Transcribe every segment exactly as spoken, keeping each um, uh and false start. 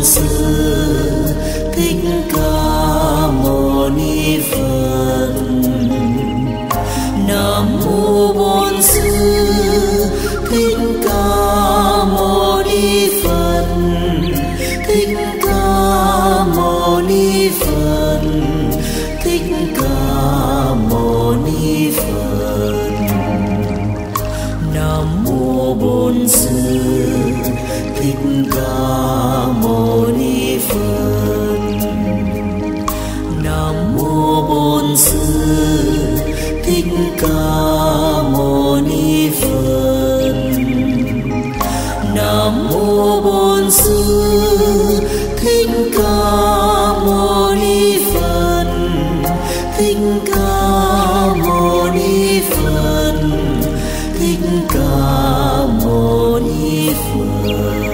Bổn Sư Thích Ca Mâu Ni Phật. Nam mô Bổn Sư Thích Ca Mâu Ni Phật. Thích Ca Mâu Ni Phật. Thích Ca Mâu Ni Phật. Nam mô Bổn Sư Thích Ca Mâu Ni Phật. Nam mô Bổn Sư Thích Ca Mâu Ni Phật. Nam mô Bổn Sư Thích Ca Mâu Ni Phật. Thích Ca Mâu Ni Phật. Thích Ca Mâu Ni Phật.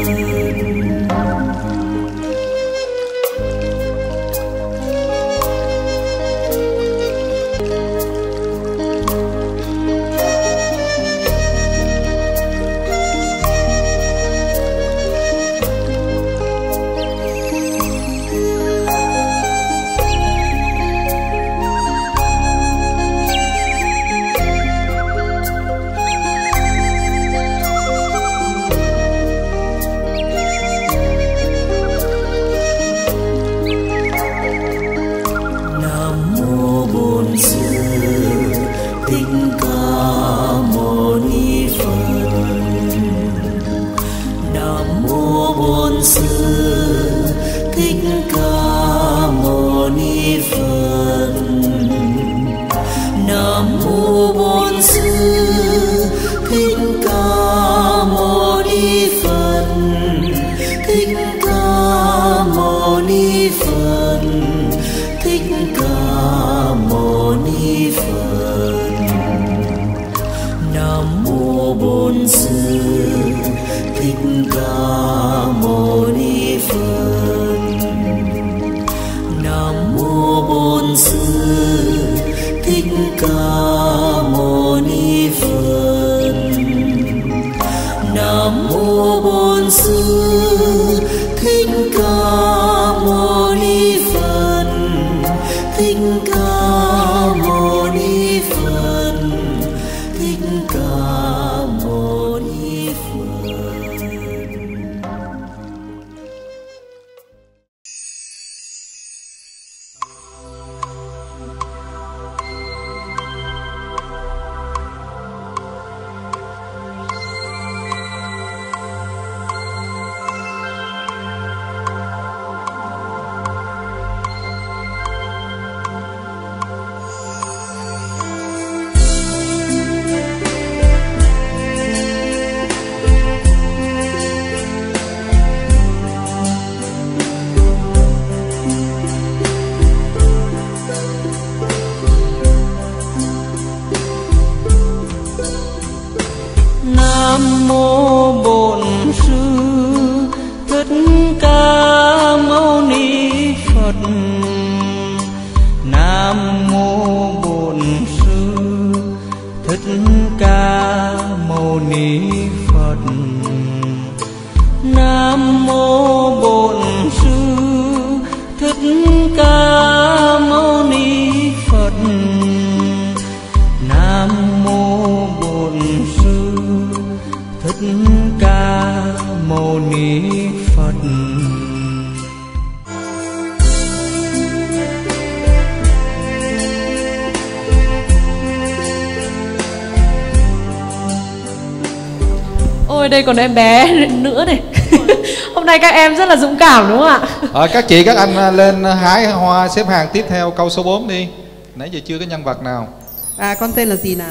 Đây còn em bé nữa này. Hôm nay các em rất là dũng cảm đúng không ạ? À, các chị các anh lên hái hoa xếp hàng tiếp theo câu số bốn đi. Nãy giờ chưa có nhân vật nào. À, con tên là gì nào?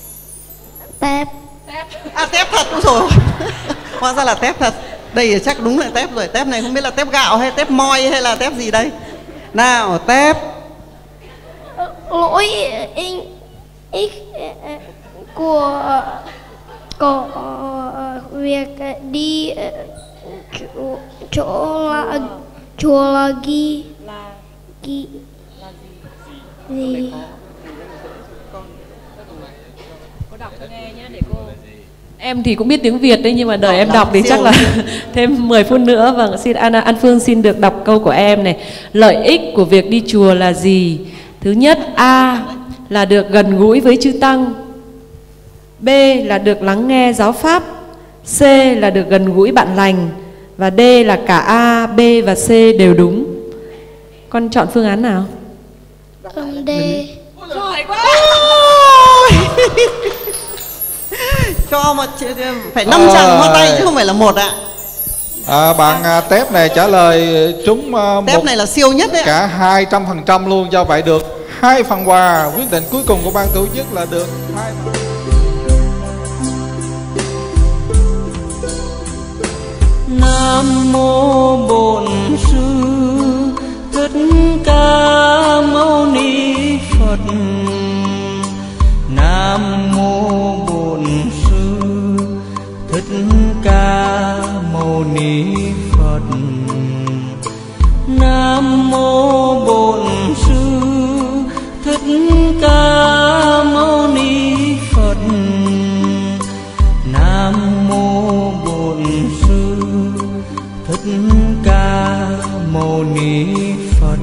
Tép. Tép. À, tép thật rồi. Hóa ra là tép thật. Đây chắc đúng là tép rồi. Tép này không biết là tép gạo hay tép moi hay là tép gì đây. Nào, tép. Lỗi in ít của có việc đi chỗ chỗ là chỗ là ghi là ghi là gì gì cô đọc cho nghe nhé để cô Em thì cũng biết tiếng Việt đấy, nhưng mà đợi Ờ, em lắm, đọc thì siêu chắc là thêm mười phút nữa. Vâng, xin An, An Phương xin được đọc câu của em này. Lợi ích của việc đi chùa là gì? Thứ nhất, A là được gần gũi với chư Tăng, B là được lắng nghe giáo pháp, C là được gần gũi bạn lành, và D là cả A, B và C đều đúng. Con chọn phương án nào? Um, D. Giỏi quá. Cho một phải năm tràng hoa tay chứ không phải là một ạ. À, bạn à, Tép này trả lời trúng à, Tép một này là siêu nhất đấy ạ. cả hai trăm phần trăm luôn, do vậy được hai phần quà. Quyết định cuối cùng của ban tổ chức là được hai phần. Nam mô Bổn Sư Thích Ca Mâu Ni Phật. Nam mô Bổn Sư Thích Ca Mâu Ni Phật. Nam mô Bổn Sư Thích Ca Mâu Ni Phật. Nam mô Bổn Sư Thích Ca Mâu Ni Phật.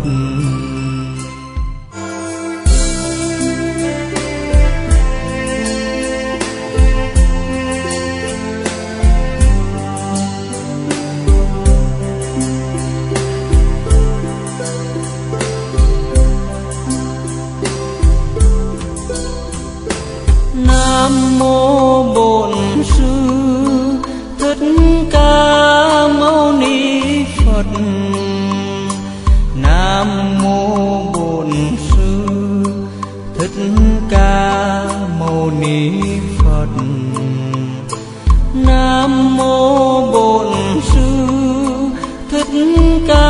Nam mô Bổn Sư Thích Ca Mâu Ni Phật. Nam mô Bổn Sư Thích Ca Mâu Ni Phật. Nam mô Bổn Sư Thích Ca